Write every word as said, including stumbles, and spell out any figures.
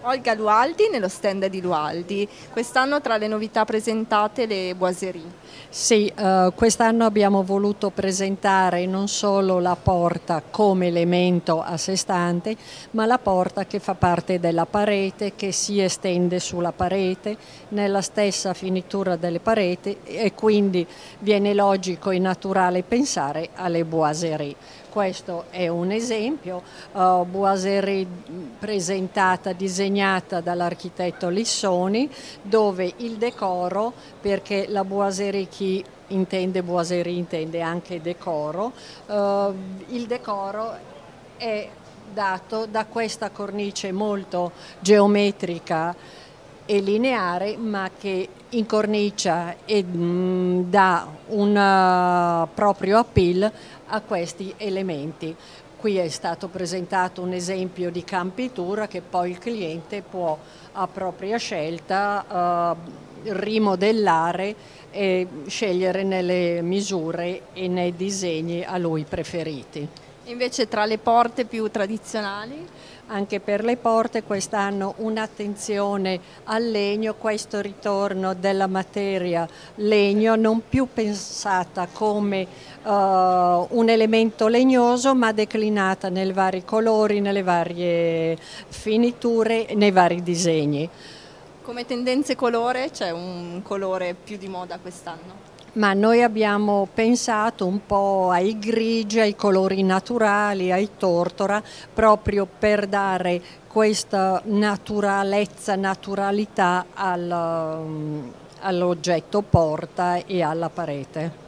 Olga Lualdi nello stand di Lualdi. Quest'anno tra le novità presentate le boiserie. Sì, eh, quest'anno abbiamo voluto presentare non solo la porta come elemento a sé stante, ma la porta che fa parte della parete, che si estende sulla parete, nella stessa finitura delle pareti, e quindi viene logico e naturale pensare alle boiserie. Questo è un esempio, uh, boiserie presentata, disegnata dall'architetto Lissoni, dove il decoro, perché la boiserie, chi intende boiserie intende anche decoro, uh, il decoro è dato da questa cornice molto geometrica e lineare, ma che incornicia e mh, dà un uh, proprio appeal a questi elementi. Qui è stato presentato un esempio di campitura che poi il cliente può a propria scelta uh, rimodellare e scegliere nelle misure e nei disegni a lui preferiti. Invece tra le porte più tradizionali? Anche per le porte quest'anno un'attenzione al legno, questo ritorno della materia legno non più pensata come uh, un elemento legnoso, ma declinata nei vari colori, nelle varie finiture, nei vari disegni. Come tendenze colore c'è un colore più di moda quest'anno? Ma noi abbiamo pensato un po' ai grigi, ai colori naturali, ai tortora, proprio per dare questa naturalezza, naturalità al, all'oggetto porta e alla parete.